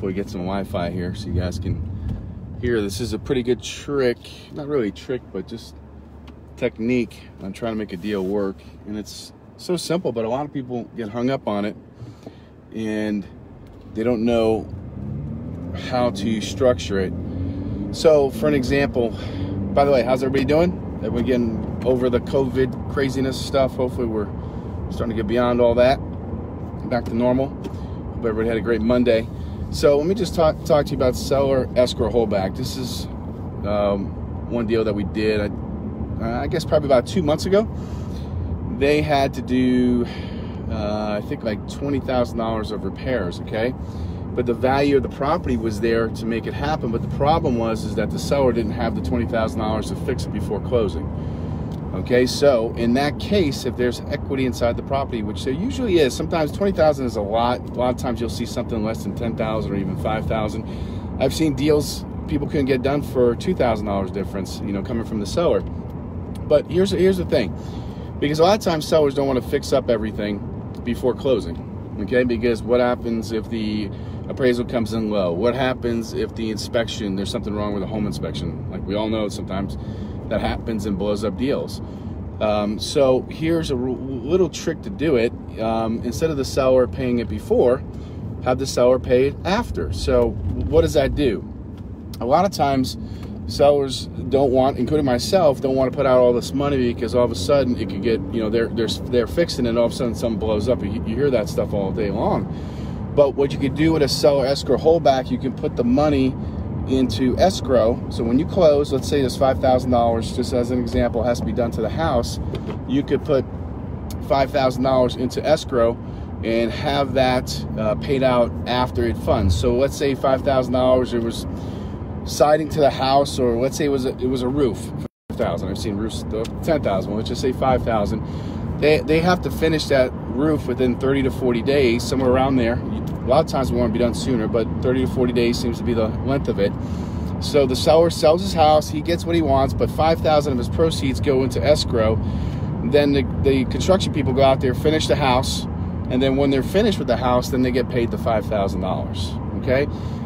hopefully get some Wi-Fi here so you guys can hear. This is a pretty good trick, not really a trick, but just technique on trying to make a deal work. And it's so simple, but a lot of people get hung up on it and they don't know how to structure it. So for an example, by the way, how's everybody doing? Everybody getting over the COVID craziness stuff? Hopefully we're starting to get beyond all that, back to normal. Hope everybody had a great Monday. So let me just talk to you about seller escrow holdback. This is one deal that we did, I guess probably about 2 months ago. They had to do, I think like $20,000 of repairs, okay? But the value of the property was there to make it happen. But the problem is that the seller didn't have the $20,000 to fix it before closing. Okay, so in that case, if there's equity inside the property, which there usually is, sometimes $20,000 is a lot. A lot of times you'll see something less than $10,000 or even $5,000. I've seen deals people couldn't get done for $2,000 difference, you know, coming from the seller. But here's the thing, because a lot of times sellers don't want to fix up everything before closing. Okay, because what happens if the appraisal comes in low? What happens if the inspection, there's something wrong with the home inspection? Like we all know, sometimes that happens and blows up deals. So here's a little trick to do it. Instead of the seller paying it before, have the seller pay it after. So what does that do? A lot of times sellers don't want, including myself, don't want to put out all this money because all of a sudden it could get, you know, they're fixing it and all of a sudden something blows up. You hear that stuff all day long. But what you could do with a seller escrow holdback, you can put the money into escrow. So when you close, let's say there's $5,000, just as an example, has to be done to the house. You could put $5,000 into escrow and have that paid out after it funds. So let's say $5,000, it was siding to the house, or let's say it was a roof for $5,000. I've seen roofs $10,000. Let's just say $5,000. They have to finish that roof within 30 to 40 days, somewhere around there. A lot of times we want to be done sooner, but 30 to 40 days seems to be the length of it. So the seller sells his house, he gets what he wants, but $5,000 of his proceeds go into escrow. Then the construction people go out there, finish the house, and then when they're finished with the house, then they get paid the $5,000. Okay?